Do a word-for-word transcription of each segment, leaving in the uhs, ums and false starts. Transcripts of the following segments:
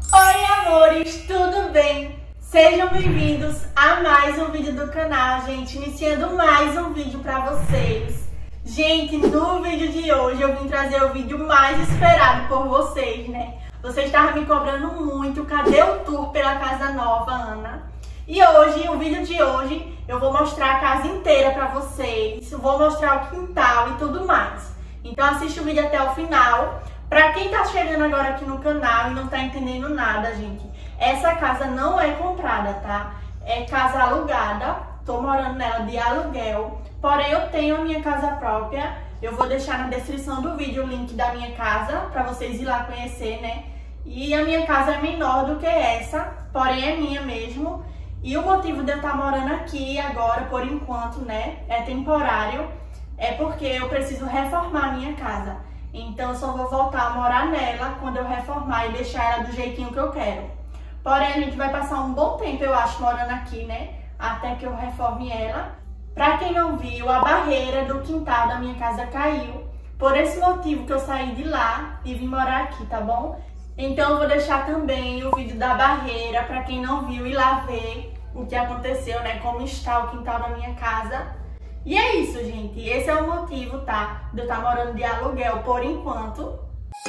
Oi amores, tudo bem? Sejam bem-vindos a mais um vídeo do canal, gente, iniciando mais um vídeo pra vocês. Gente, no vídeo de hoje eu vim trazer o vídeo mais esperado por vocês, né? Vocês estavam me cobrando muito, cadê o tour pela casa nova, Ana? E hoje, o vídeo de hoje, eu vou mostrar a casa inteira pra vocês, vou mostrar o quintal e tudo mais. Então assiste o vídeo até o final. Pra quem tá chegando agora aqui no canal e não tá entendendo nada, gente, essa casa não é comprada, tá? É casa alugada, tô morando nela de aluguel, porém eu tenho a minha casa própria. Eu vou deixar na descrição do vídeo o link da minha casa pra vocês ir lá conhecer, né? E a minha casa é menor do que essa, porém é minha mesmo. E o motivo de eu estar morando aqui agora, por enquanto, né, é temporário, é porque eu preciso reformar a minha casa. Então eu só vou voltar a morar nela quando eu reformar e deixar ela do jeitinho que eu quero. Porém a gente vai passar um bom tempo, eu acho, morando aqui, né, até que eu reforme ela. Pra quem não viu, a barreira do quintal da minha casa caiu. Por esse motivo que eu saí de lá e vim morar aqui, tá bom? Então eu vou deixar também o vídeo da barreira pra quem não viu ir lá ver o que aconteceu, né, como está o quintal da minha casa. E é isso, gente. Esse é o motivo, tá, de eu estar morando de aluguel por enquanto.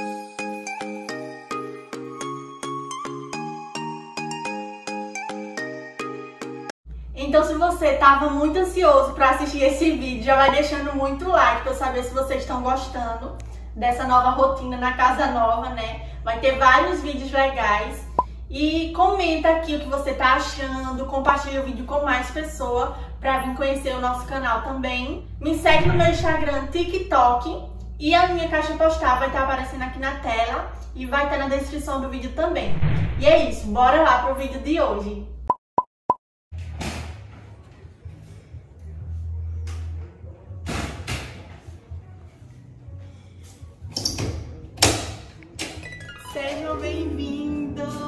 Então, se você estava muito ansioso para assistir esse vídeo, já vai deixando muito like para eu saber se vocês estão gostando dessa nova rotina na casa nova, né? Vai ter vários vídeos legais. E comenta aqui o que você tá achando, compartilha o vídeo com mais pessoas para vir conhecer o nosso canal também. Me segue no meu Instagram, TikTok, e a minha caixa postal vai estar aparecendo aqui na tela e vai estar na descrição do vídeo também. E é isso, bora lá pro vídeo de hoje. Sejam bem-vindos!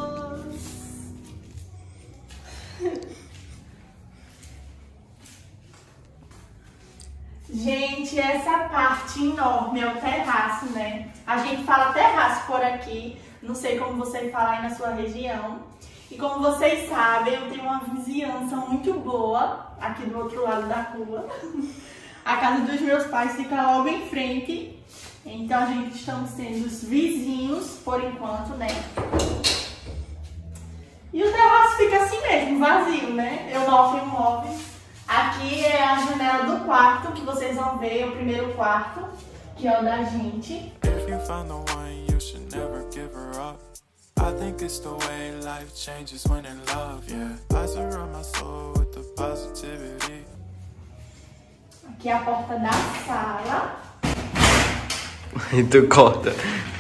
Gente, essa parte enorme é o terraço, né? A gente fala terraço por aqui, não sei como você fala aí na sua região. E como vocês sabem, eu tenho uma vizinhança muito boa aqui do outro lado da rua. A casa dos meus pais fica logo em frente, então a gente estamos sendo os vizinhos por enquanto, né? E o terraço fica assim mesmo, vazio, né? Eu mofo e move. Aqui é a janela do quarto, que vocês vão ver, o primeiro quarto, que é o da gente. Aqui é a porta da sala. E tu corta.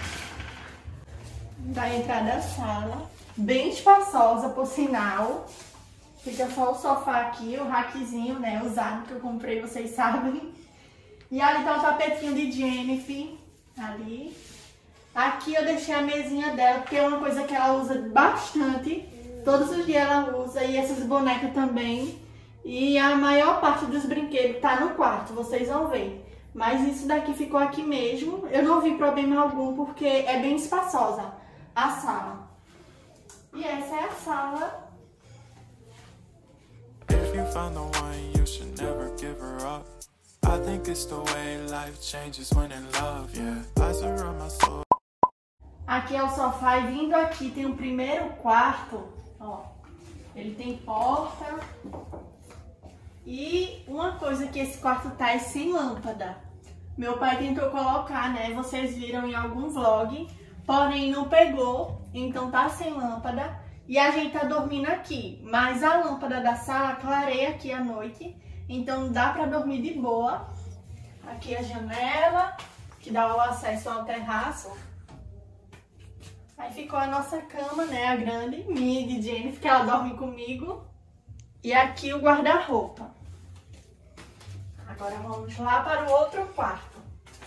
Da entrada da sala. Bem espaçosa, por sinal. Fica só o sofá aqui, o rackzinho, né, usado que eu comprei, vocês sabem. E ali tá o tapetinho de Jennifer, ali. Aqui eu deixei a mesinha dela, porque é uma coisa que ela usa bastante. Todos os dias ela usa, e essas bonecas também. E a maior parte dos brinquedos tá no quarto, vocês vão ver. Mas isso daqui ficou aqui mesmo. Eu não vi problema algum, porque é bem espaçosa a sala. E essa é a sala. Aqui é o sofá e vindo aqui tem o primeiro quarto, ó. Ele tem porta. E uma coisa que esse quarto tá é sem lâmpada. Meu pai tentou colocar, né? Vocês viram em algum vlog, porém não pegou, então tá sem lâmpada. E a gente tá dormindo aqui, mas a lâmpada da sala clareia aqui à noite, então dá pra dormir de boa. Aqui a janela, que dá o acesso ao terraço. Aí ficou a nossa cama, né, a grande, minha e de Jennifer, que ela dorme comigo. E aqui o guarda-roupa. Agora vamos lá para o outro quarto.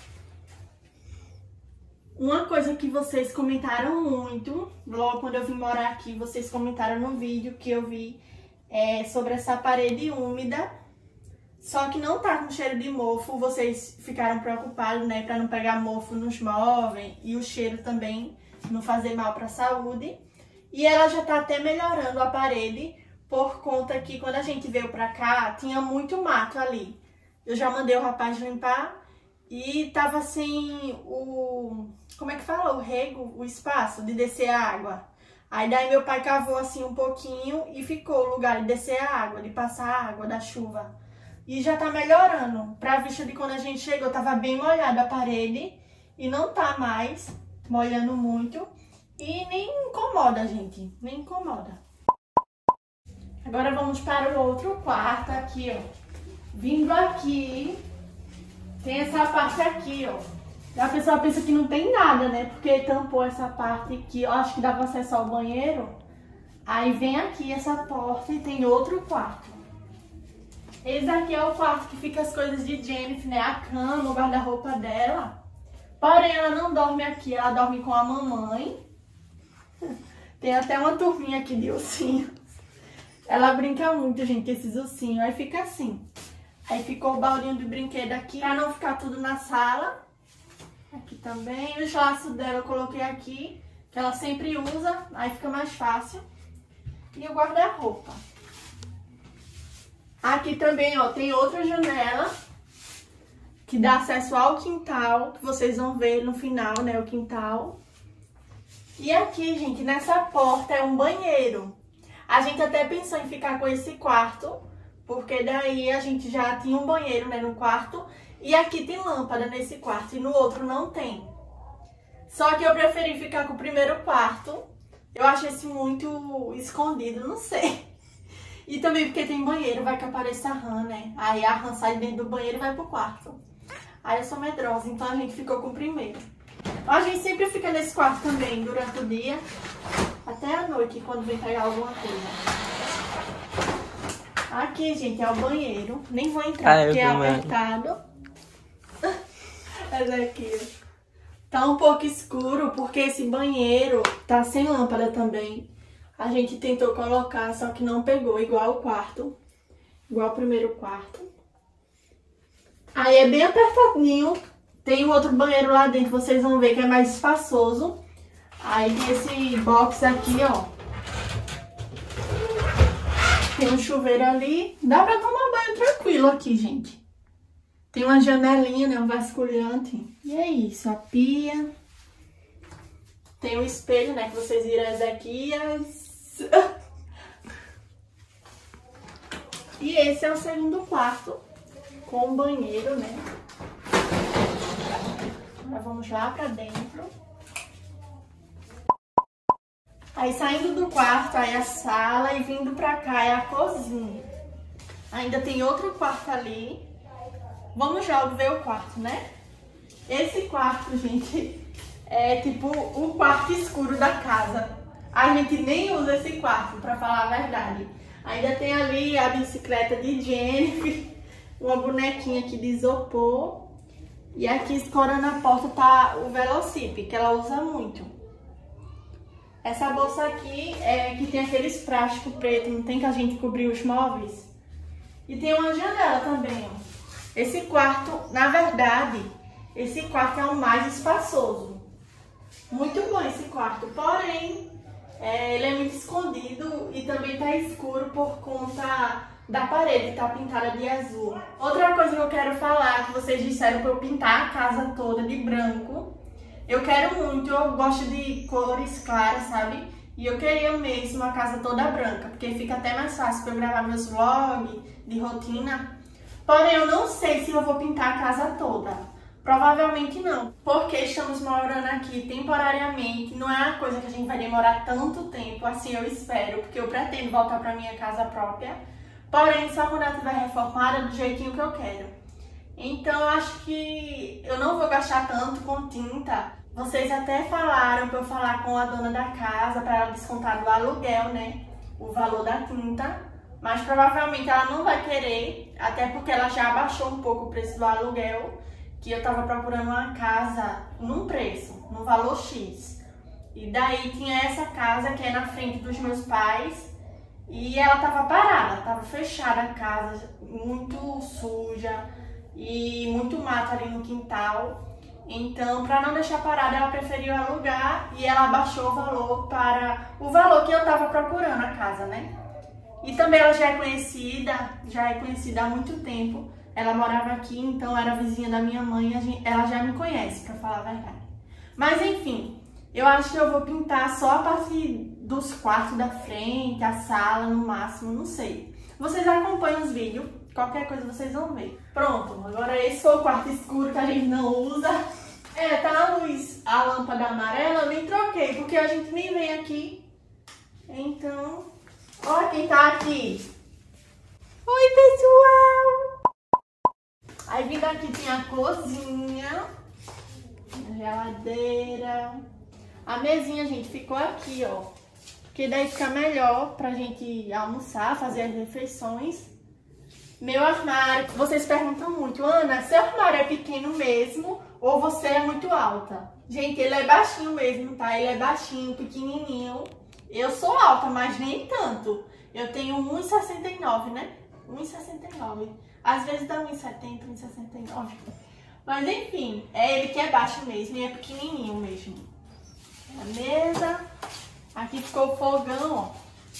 Uma coisa que vocês comentaram muito, logo quando eu vim morar aqui, vocês comentaram no vídeo que eu vi é, sobre essa parede úmida. Só que não tá com cheiro de mofo, vocês ficaram preocupados, né, pra não pegar mofo nos móveis e o cheiro também não fazer mal pra saúde. E ela já tá até melhorando a parede, por conta que quando a gente veio pra cá, tinha muito mato ali. Eu já mandei o rapaz limpar e tava sem o... como é que fala? O rego, o espaço de descer a água. Aí daí meu pai cavou assim um pouquinho e ficou o lugar de descer a água, de passar a água da chuva. E já tá melhorando. Pra vista de quando a gente chegou, tava bem molhada a parede e não tá mais molhando muito. E nem incomoda, gente, nem incomoda. Agora vamos para o outro quarto aqui, ó. Vindo aqui, tem essa parte aqui, ó. A pessoa pensa que não tem nada, né? Porque tampou essa parte aqui, eu acho que dava acesso ao banheiro. Aí vem aqui essa porta e tem outro quarto. Esse aqui é o quarto que fica as coisas de Jennifer, né? A cama, o guarda-roupa dela. Porém, ela não dorme aqui, ela dorme com a mamãe. Tem até uma turminha aqui de ursinhos. Ela brinca muito, gente, com esses ursinhos. Aí fica assim. Aí ficou o baldinho de brinquedo aqui, pra não ficar tudo na sala. Aqui também. Os laços dela eu coloquei aqui, que ela sempre usa, aí fica mais fácil. E o guarda-roupa. Aqui também, ó, tem outra janela que dá acesso ao quintal, que vocês vão ver no final, né, o quintal. E aqui, gente, nessa porta é um banheiro. A gente até pensou em ficar com esse quarto, porque daí a gente já tinha um banheiro, né, no quarto. E aqui tem lâmpada nesse quarto e no outro não tem. Só que eu preferi ficar com o primeiro quarto. Eu achei esse muito escondido, não sei. E também porque tem banheiro, vai que apareça a rã, né? Aí a rã sai dentro do banheiro e vai pro quarto. Aí eu sou medrosa, então a gente ficou com o primeiro. A gente sempre fica nesse quarto também, durante o dia. Até a noite, quando vem pegar alguma coisa. Aqui, gente, é o banheiro. Nem vou entrar, ah, porque é apertado. Mas aqui, tá um pouco escuro, porque esse banheiro tá sem lâmpada também. A gente tentou colocar, só que não pegou, igual o quarto. Igual o primeiro quarto. Aí é bem apertadinho. Tem um outro banheiro lá dentro, vocês vão ver que é mais espaçoso. Aí tem esse box aqui, ó. Tem um chuveiro ali. Dá pra tomar banho tranquilo aqui, gente. Tem uma janelinha, né? Um vasculhante. E é isso, a pia. Tem um espelho, né? Que vocês viram Ezequias. E esse é o segundo quarto. Com banheiro, né? Agora vamos lá pra dentro. Aí saindo do quarto, aí a sala e vindo pra cá é a cozinha. Ainda tem outro quarto ali. Vamos já ver o quarto, né? Esse quarto, gente, é tipo o quarto escuro da casa. A gente nem usa esse quarto, pra falar a verdade. Ainda tem ali a bicicleta de Jennifer, uma bonequinha aqui de isopor. E aqui escorando a porta tá o Velocip, que ela usa muito. Essa bolsa aqui é que tem aqueles plásticos pretos, não tem, que a gente cobriu os móveis. E tem uma janela também, ó. Esse quarto, na verdade, esse quarto é o mais espaçoso. Muito bom esse quarto, porém, é, ele é muito escondido e também tá escuro por conta da parede, tá pintada de azul. Outra coisa que eu quero falar, que vocês disseram pra eu pintar a casa toda de branco. Eu quero muito, eu gosto de cores claras, sabe? E eu queria mesmo a casa toda branca, porque fica até mais fácil pra eu gravar meus vlogs de rotina. Porém, eu não sei se eu vou pintar a casa toda. Provavelmente não, porque estamos morando aqui temporariamente. Não é uma coisa que a gente vai demorar tanto tempo, assim eu espero, porque eu pretendo voltar pra minha casa própria. Porém, só quando ela estiver reformada do jeitinho que eu quero. Então, eu acho que eu não vou gastar tanto com tinta. Vocês até falaram pra eu falar com a dona da casa, pra ela descontar do aluguel, né? O valor da tinta. Mas provavelmente ela não vai querer, até porque ela já abaixou um pouco o preço do aluguel, que eu tava procurando uma casa num preço, num valor X. E daí tinha essa casa que é na frente dos meus pais, e ela tava parada, tava fechada a casa, muito suja e muito mato ali no quintal. Então, para não deixar parada, ela preferiu alugar e ela abaixou o valor para o valor que tava procurando a casa, né? E também ela já é conhecida, já é conhecida há muito tempo. Ela morava aqui, então era vizinha da minha mãe, ela já me conhece, pra falar a verdade. Mas enfim, eu acho que eu vou pintar só a parte dos quartos da frente, a sala no máximo, não sei. Vocês acompanham os vídeos, qualquer coisa vocês vão ver. Pronto, agora esse foi o quarto escuro que a gente não usa. É, tá a luz, a lâmpada amarela, eu nem troquei, porque a gente nem vem aqui. Então, olha quem tá aqui. Oi, pessoal! Aí vindo aqui tem a cozinha, a geladeira. A mesinha, gente, ficou aqui, ó. Porque daí fica melhor pra gente almoçar, fazer as refeições. Meu armário, vocês perguntam muito, Ana, seu armário é pequeno mesmo ou você é muito alta? Gente, ele é baixinho mesmo, tá? Ele é baixinho, pequenininho. Eu sou alta, mas nem tanto. Eu tenho um e sessenta e nove, né? um e sessenta e nove. Às vezes dá um e setenta, um e sessenta e nove. Mas enfim, é ele que é baixo mesmo e é pequenininho mesmo. A mesa. Aqui ficou o fogão, ó.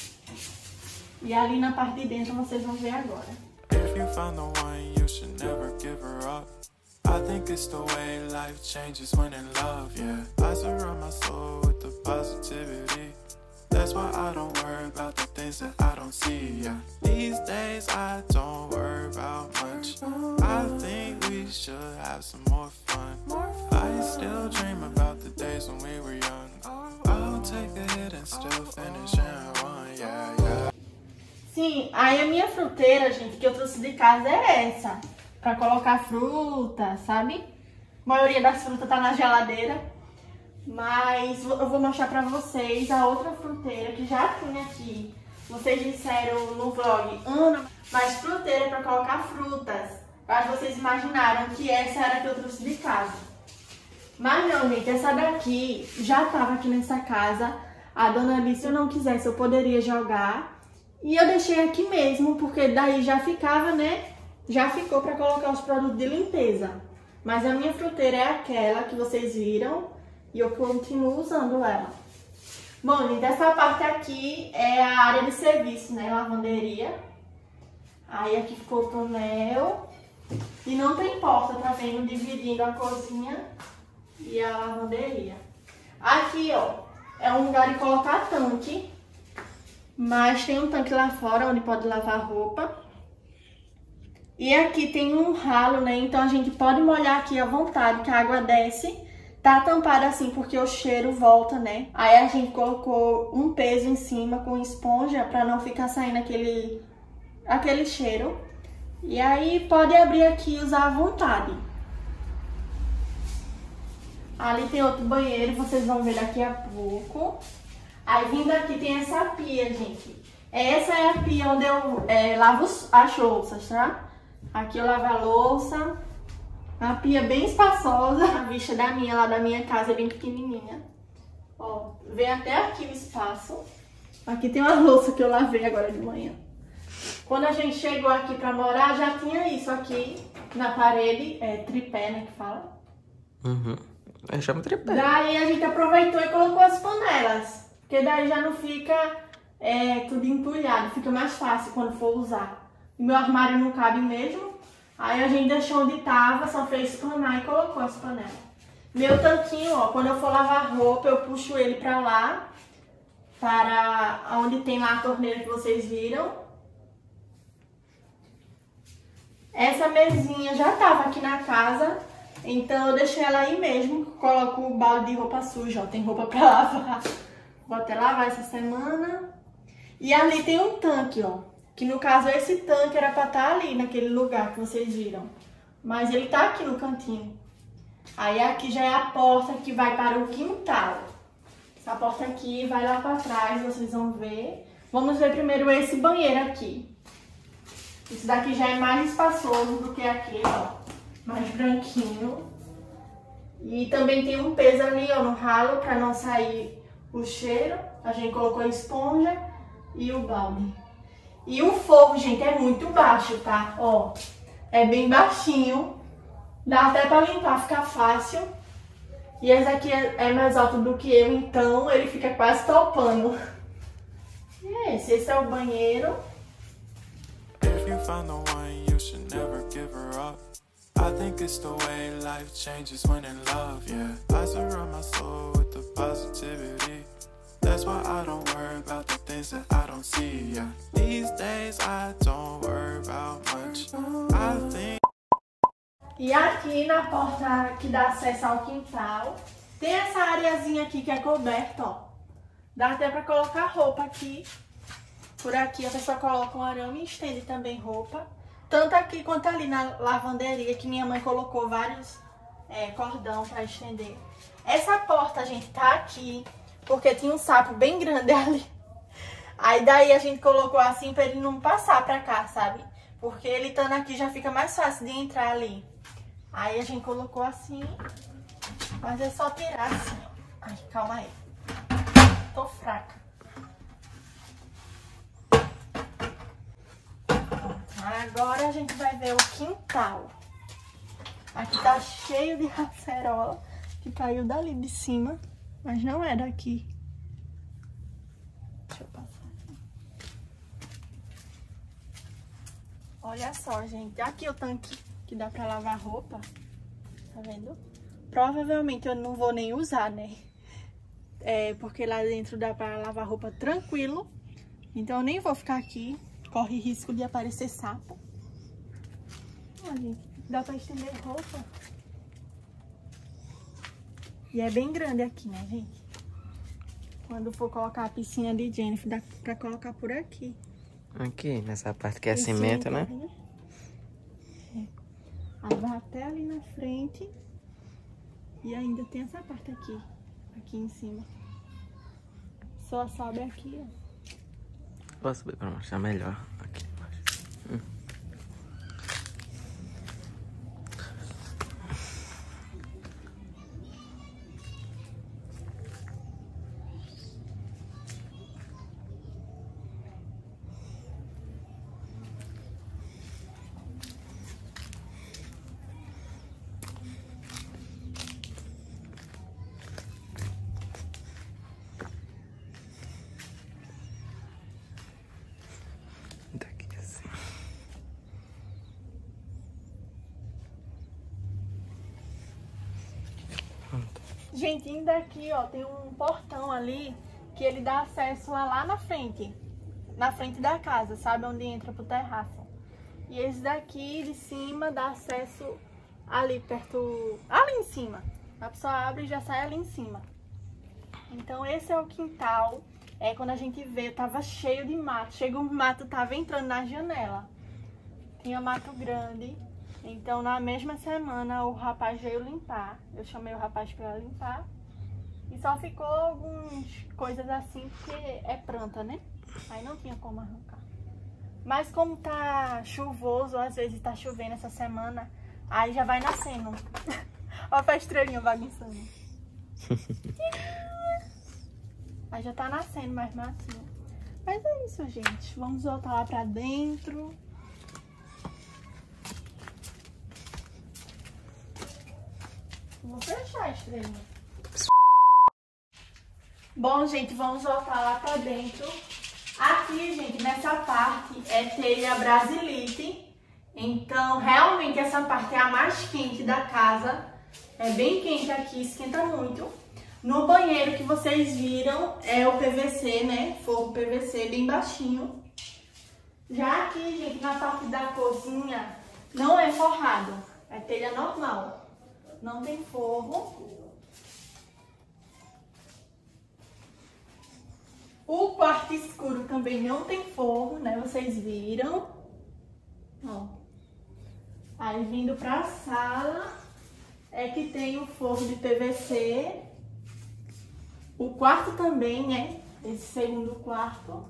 E ali na parte de dentro vocês vão ver agora. If you find the one, you should never give her up. I think it's the way life changes when in love, yeah. I surround my soul with the positivity. That's why I don't worry about the things that I don't see, yeah. These days I don't worry about much. I think we should have some more fun. I still dream about the days when we were young. I'll take a hit and still finish in one, yeah, yeah. Sim, aí a minha fruteira, gente, que eu trouxe de casa é essa. Pra colocar fruta, sabe? A maioria das frutas tá na geladeira. Mas eu vou mostrar pra vocês a outra fruteira que já tinha aqui. Vocês disseram no vlog, Ana, mas fruteira é pra colocar frutas. Eu acho que vocês imaginaram que essa era a que eu trouxe de casa. Mas não, gente, essa daqui já tava aqui nessa casa. A dona Alice, se eu não quisesse, eu poderia jogar. E eu deixei aqui mesmo, porque daí já ficava, né? Já ficou pra colocar os produtos de limpeza. Mas a minha fruteira é aquela que vocês viram. E eu continuo usando ela. Bom, gente, essa parte aqui é a área de serviço, né? Lavanderia. Aí aqui ficou o tonel. E não tem porta, tá vendo? Dividindo a cozinha e a lavanderia. Aqui, ó, é um lugar de colocar tanque. Mas tem um tanque lá fora onde pode lavar roupa. E aqui tem um ralo, né? Então a gente pode molhar aqui à vontade, que a água desce. Tá tampada assim porque o cheiro volta, né? Aí a gente colocou um peso em cima com esponja pra não ficar saindo aquele, aquele cheiro. E aí pode abrir aqui e usar à vontade. Ali tem outro banheiro, vocês vão ver daqui a pouco. Aí vindo aqui tem essa pia, gente. Essa é a pia onde eu é, lavo as louças, tá? Aqui eu lavo a louça. Uma pia bem espaçosa. A vista da minha, lá da minha casa, é bem pequenininha. Ó, vem até aqui o espaço. Aqui tem uma louça que eu lavei agora de manhã. Quando a gente chegou aqui pra morar, já tinha isso aqui na parede. É tripé, né, que fala? Uhum. É, chama tripé. Daí a gente aproveitou e colocou as panelas. Porque daí já não fica é, tudo entulhado. Fica mais fácil quando for usar. O meu armário não cabe mesmo. Aí a gente deixou onde tava, só fez espanar e colocou as panelas. Meu tanquinho, ó, quando eu for lavar roupa, eu puxo ele pra lá. Para onde tem lá a torneira que vocês viram. Essa mesinha já tava aqui na casa. Então eu deixei ela aí mesmo. Coloco o balde de roupa suja, ó, tem roupa pra lavar. Vou até lavar essa semana. E ali tem um tanque, ó. Que no caso esse tanque era pra estar ali, naquele lugar que vocês viram. Mas ele tá aqui no cantinho. Aí aqui já é a porta que vai para o quintal. Essa porta aqui vai lá pra trás, vocês vão ver. Vamos ver primeiro esse banheiro aqui. Esse daqui já é mais espaçoso do que aquele, ó. Mais branquinho. E também tem um peso ali, ó, no ralo, pra não sair o cheiro. A gente colocou a esponja e o balde. E o forro, gente, é muito baixo, tá? Ó, é bem baixinho. Dá até pra limpar, fica fácil. E esse aqui é, é mais alto do que eu, então ele fica quase topando. esse. Esse é o banheiro. If you find the one, you should never give her up. I think it's the way life changes when in love, yeah. I surround my soul with the positivity. That's why I don't worry about the things that I don't see, yeah. These days I don't worry about much. I think. E aqui na porta que dá acesso ao quintal, tem essa areazinha aqui que é coberta, ó. Dá até pra colocar roupa aqui. Por aqui a pessoa coloca um arame e estende também roupa. Tanto aqui quanto ali na lavanderia, que minha mãe colocou vários é, cordão pra estender. Essa porta, gente, tá aqui porque tinha um sapo bem grande ali. Aí daí a gente colocou assim pra ele não passar pra cá, sabe? Porque ele estando aqui já fica mais fácil de entrar ali. Aí a gente colocou assim, mas é só tirar assim. Ai, calma aí. Tô fraca. Agora a gente vai ver o quintal. Aqui tá cheio de acerola que caiu dali de cima, mas não é daqui. Deixa eu passar. Olha só, gente. Aqui o tanque que dá pra lavar roupa. Tá vendo? Provavelmente eu não vou nem usar, né? É, porque lá dentro dá pra lavar roupa tranquilo. Então eu nem vou ficar aqui. Corre risco de aparecer sapo. Olha, gente, dá pra estender roupa. E é bem grande aqui, né, gente? Quando for colocar a piscina de Jennifer, dá pra colocar por aqui. Aqui, nessa parte que é Esse cimento, né? É. Aí vai até ali na frente. E ainda tem essa parte aqui. Aqui em cima. Só sobe aqui, ó. Vou subir pra mostrar melhor aqui embaixo. Hum. Gente, ainda aqui, ó, tem um portão ali que ele dá acesso a lá na frente. Na frente da casa, sabe? Onde entra pro terraço. E esse daqui de cima dá acesso ali perto... Ali em cima. A pessoa abre e já sai ali em cima. Então esse é o quintal. É, quando a gente veio, tava cheio de mato. Chegou o mato, tava entrando na janela. Tinha mato grande. Então, na mesma semana, o rapaz veio limpar. Eu chamei o rapaz para limpar. E só ficou algumas coisas assim, porque é planta, né? Aí não tinha como arrancar. Mas como tá chuvoso, às vezes tá chovendo essa semana, aí já vai nascendo. Olha a estrelinha bagunçando. Aí já tá nascendo mais matinho. Mas é isso, gente. Vamos voltar lá pra dentro. Vou fechar a estrelinha. Bom, gente, vamos voltar lá pra dentro. Aqui, gente, nessa parte é telha Brasilite. Então, realmente, essa parte é a mais quente da casa. É bem quente aqui, esquenta muito. No banheiro que vocês viram é o P V C, né? Forro P V C bem baixinho. Já aqui, gente, na parte da cozinha, não é forrado. É telha normal. Não tem forro. O quarto escuro também não tem forro, né? Vocês viram. Ó. Aí vindo pra sala é que tem o forro de P V C. O quarto também, né? Esse segundo quarto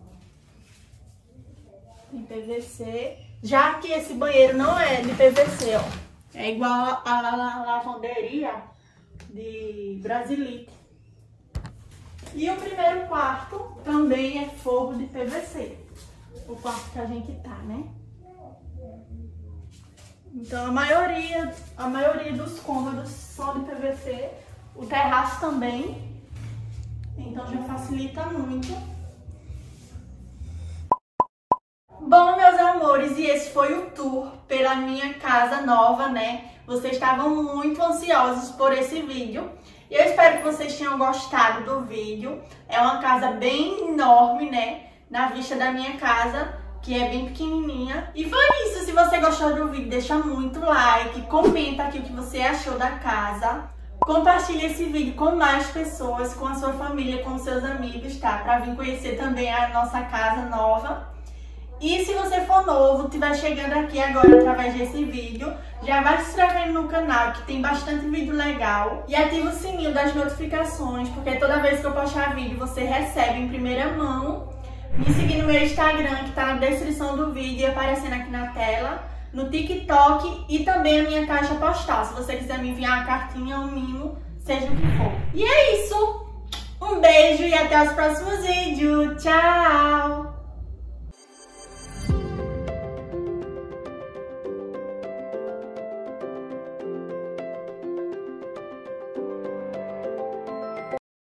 tem P V C. Já que esse banheiro não é de P V C, ó. É igual a, a, a lavanderia de Brasilite. E o primeiro quarto também é forro de P V C. O quarto que a gente tá, né? Então a maioria, a maioria dos cômodos são de P V C. O terraço também. Então já facilita muito. Bom, meus amores, e esse foi o tour pela minha casa nova, né? Vocês estavam muito ansiosos por esse vídeo. E eu espero que vocês tenham gostado do vídeo. É uma casa bem enorme, né? Na vista da minha casa, que é bem pequenininha. E foi isso. Se você gostou do vídeo, deixa muito like. Comenta aqui o que você achou da casa. Compartilhe esse vídeo com mais pessoas, com a sua família, com seus amigos, tá? Pra vir conhecer também a nossa casa nova. E se você for novo, estiver chegando aqui agora através desse vídeo, já vai se inscrevendo no canal, que tem bastante vídeo legal. E ativa o sininho das notificações, porque toda vez que eu postar vídeo, você recebe em primeira mão. Me seguir no meu Instagram, que tá na descrição do vídeo e aparecendo aqui na tela. No TikTok e também a minha caixa postal. Se você quiser me enviar uma cartinha, um mimo, seja o que for. E é isso. Um beijo e até os próximos vídeos. Tchau!